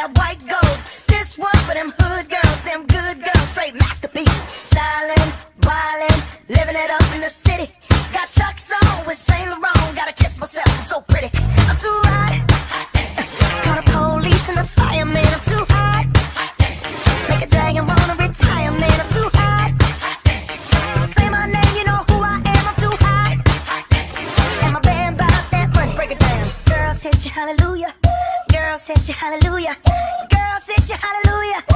that white gold. This one for them hood girls, them good girls, straight masterpieces. Stylin', wildin', living it up in the city. Got Chuck's on with Saint Laurent. Gotta kiss myself, I'm so pretty. I'm too hot. Call the police and the fireman. I'm too hot. Make a dragon wanna retire, man. I'm too hot. Say my name, you know who I am. I'm too hot. And my band bought that money. Break it down. Girls hit you, hallelujah. Girls hit you, hallelujah. Girls hit you, hallelujah.